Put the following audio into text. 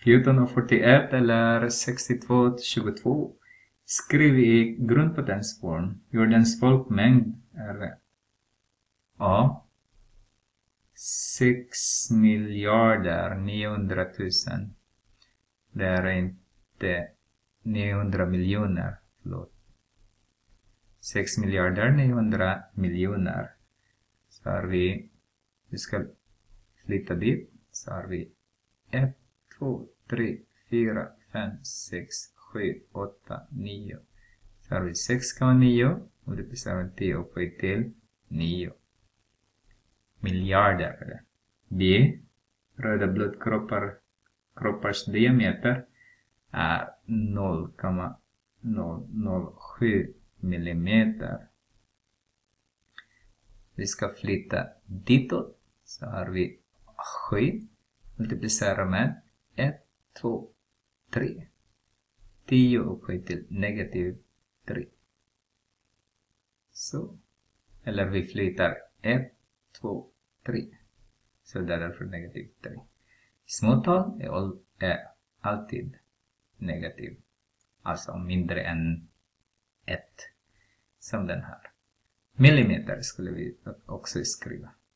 14,41 eller 62,22. Skriv i grundpotensform. Jordens folkmängd är A. 6,900,000. Det är inte 900 miljoner. Förlåt. 6,900,000,000. Så har vi ska flytta dit. Så har vi 1, 2, 3, 4, 5, 6, 7, 8, 9. Så har vi 6,9 och det blir 10 upphöjt till 9 miljarder. B. Röda blodkroppars diameter är 0,007 millimeter. Vi ska flytta ditåt. Så har vi 7 multiplicerar med 1, 2, 3. 10 upphöjt till negativ 3. Så. Eller vi flyttar 1, 2, 3. Så det är därför negativ 3. Småtal är alltid negativ. Alltså mindre än 1. Som den här. Millimeter skulle vi också skriva.